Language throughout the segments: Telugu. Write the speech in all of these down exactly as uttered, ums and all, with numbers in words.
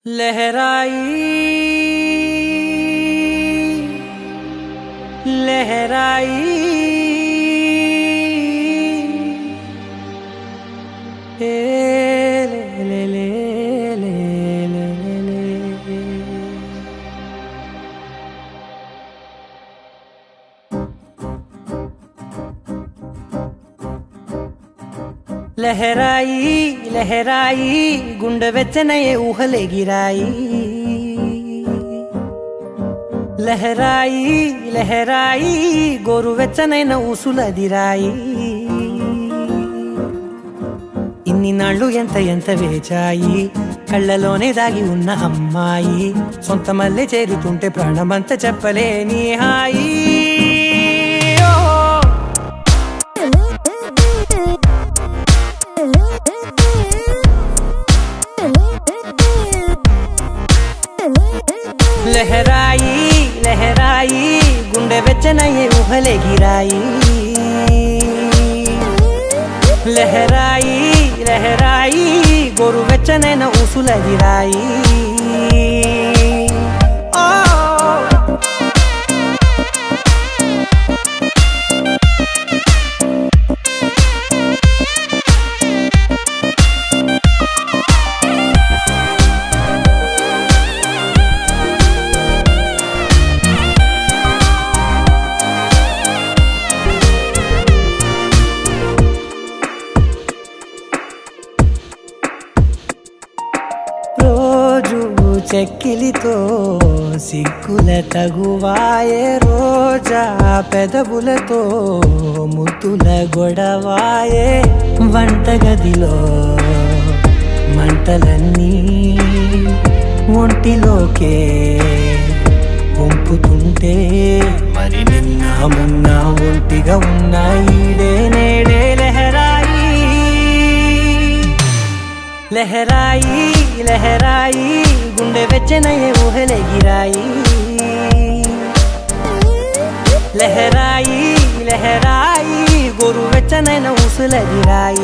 लहराई लहराई ए ले ले ले ले ले ले लहराई लहराई गुंड वेच्चनये ऊहले गिराई लहराई लहराई गोरु वेच्चनैन ऊसुलदिराई इन्नि नाळ्ळु एंत एंत वेचाई कళ్ళलोने दागी उन्न अम्माई सोंतमल्ले चेरुतुंटे प्राणमंत चेप्पलेनि हाई लहराई लहराई गुंडे वेच्चनये ऊहले गिराई लहराई लहराई गोरु वेच्चनैन ऊसुलदिराई చెక్కిలితో సిగ్గుల తగువాయే రోజా పెదవులతో ముద్దుల గొడవాయే వంటగదిలో మంటలన్నీ ఒంటిలోకే వంపుతుంటే మరి నిన్న మొన్న ఒంటిగా ఉన్న ఈడే నేడే లహరాయి लहराई लहराई गुंडे वेच्चनये ऊहले गिराई लहराई लहराई गोरु वेच्चनैन ऊसुलदिराई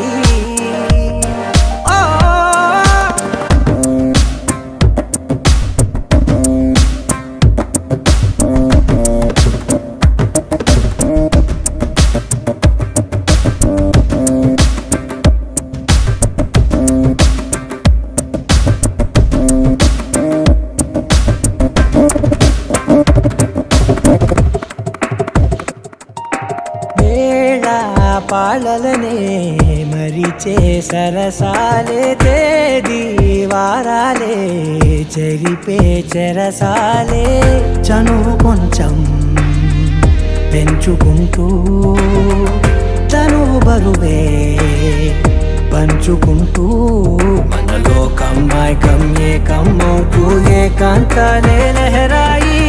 పాలలనే మరిచే సరసాలే తేదీ వారాలే చెరిపే చెరసాలే చనువు కొంచెం పెంచుకుంటూ తనువు బరువే పంచుకుంటూ మనలో కమ్మాయికం ఏకమవుతూ ఏకాంతాలే లహరాయి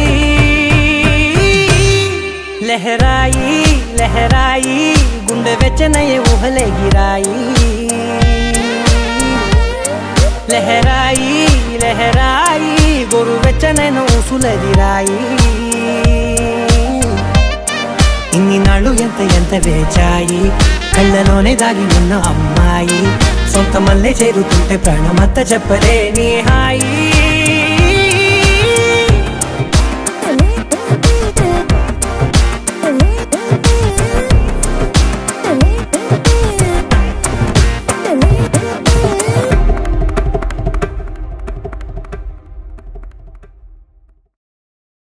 लहराई लहराई गुंडे वेच्चनये ऊहले गिराई लहराई लहराई गोरु वेच्चनैन ऊसुलदिराई इन्नि नाळ्ळु एंत एंत वेचाई कళ్ళలోనే దాగి ఉన్న అమ్మాయి సొంతమల్లే చేరుతుంటే ప్రాణమంత చెప్పలేని హాయి